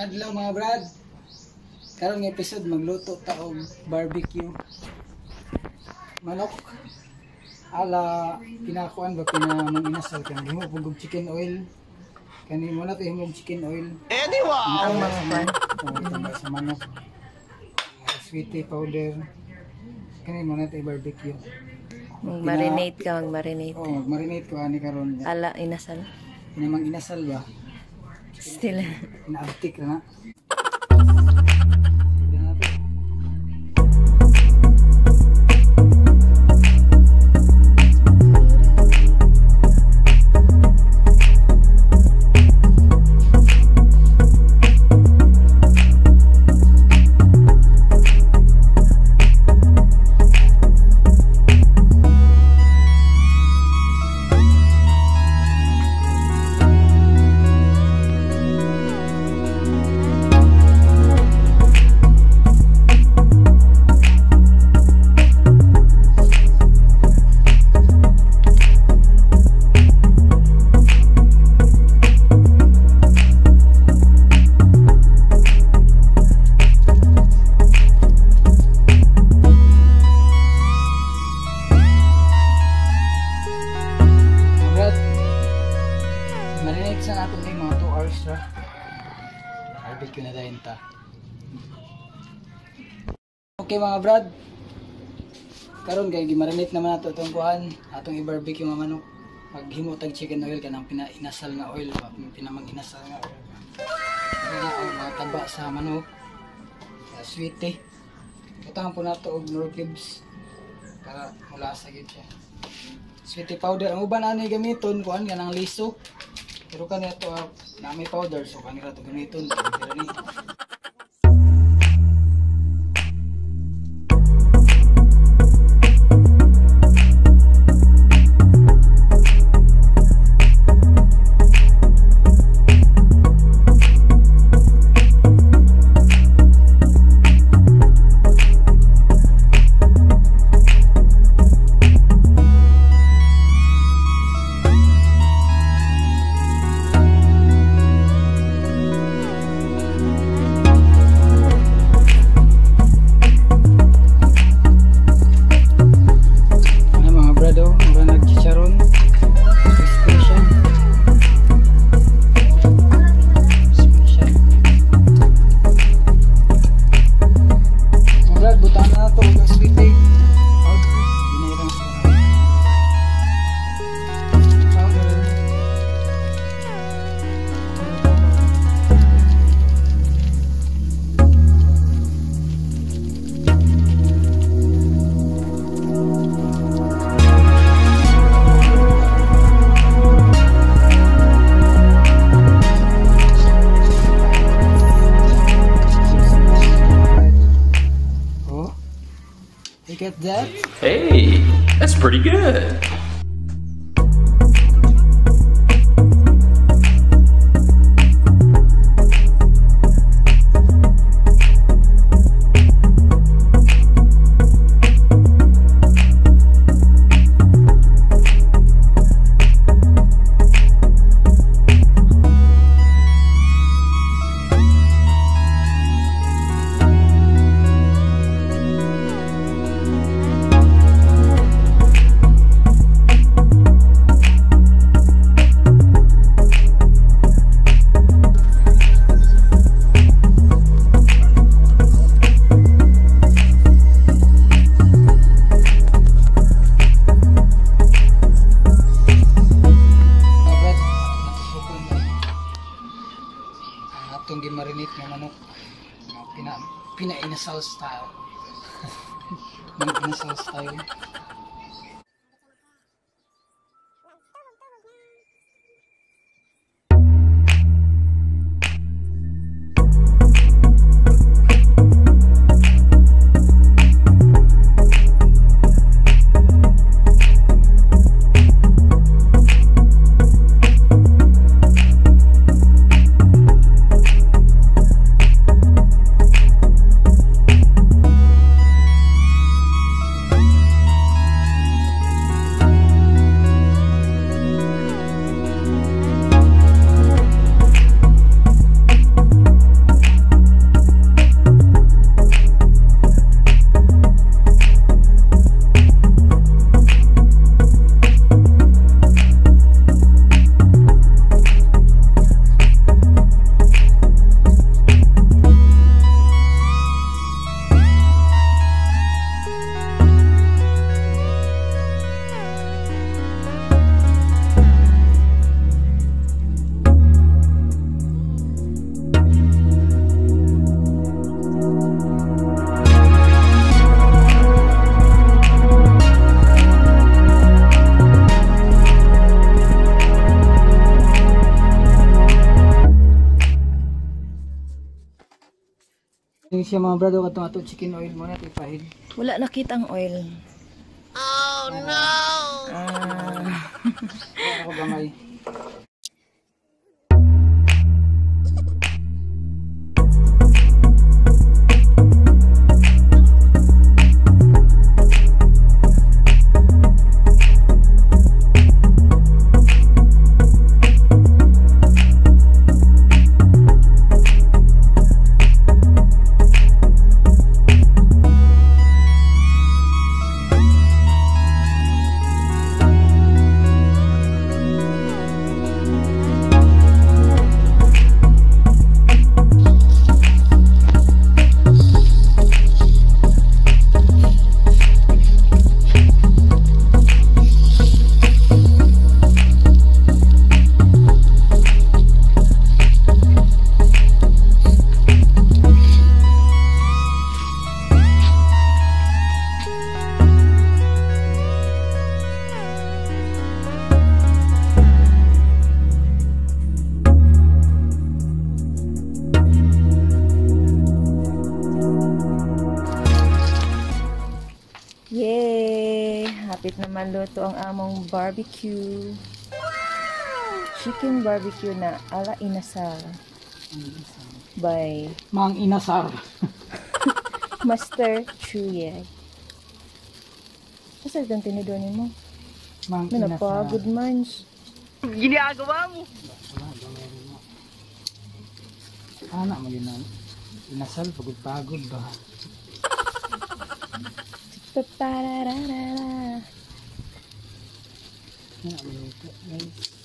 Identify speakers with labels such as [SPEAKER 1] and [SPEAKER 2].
[SPEAKER 1] adlaw mga brad. Karon nga episode magluto ta og barbecue. Manok. Ala pinakuan ba Mang Inasal kan himo pug chicken oil. Kani mo na to himo chicken oil.
[SPEAKER 2] Wow! Ang mga pan.
[SPEAKER 1] Tama sa manok. Sweetie powder. Kani mo na to barbecue.
[SPEAKER 2] Marinate ka, mag-marinate.
[SPEAKER 1] Oh, mag-marinate ko ani karon.
[SPEAKER 2] Ala Inasal.
[SPEAKER 1] Ini Mang Inasal ba?
[SPEAKER 2] Still.
[SPEAKER 1] Inaabtik na. Marinate sa natin yung mga 2 hours ra. Barbecue na dahil ta. Okay mga brad. Karon kay gimarinate naman nato itong kuhan. Atong i-barbecue nga manok. Maghimo tag chicken oil kanang pina-inasal nga oil. Pinamang inasal nga oil. Kaya ang mga taba sa manok. Sweetie. Itahan po nato og nor cubes. Para mula sa gid siya. Sweetie powder. Ang uban ano gamiton kuhan kanang liso. Pero kanina ito na may powder, so kanina ito gamitin. Get that?
[SPEAKER 3] Hey, that's pretty good.
[SPEAKER 1] Itong gimarinate ng manok. Pina-inasal style. Mang Inasal style. ni siya mga brado katong ato chicken oil muna ipahid.
[SPEAKER 2] Wala nakitang oil.
[SPEAKER 1] Ako gamay.
[SPEAKER 2] Yay! Hapit na maluto ang among barbecue. Chicken barbecue na ala inasal. By
[SPEAKER 1] Mang Inasal.
[SPEAKER 2] Master Chuyeg. Asa itong tinidor ni mo?
[SPEAKER 1] Mang Inasal.
[SPEAKER 2] Napagod man. Ginagawa mo!
[SPEAKER 1] Anak mo yun ang inasal, pagod-pagod ba?
[SPEAKER 2] Papararara.
[SPEAKER 1] Anak mo yun ito, guys.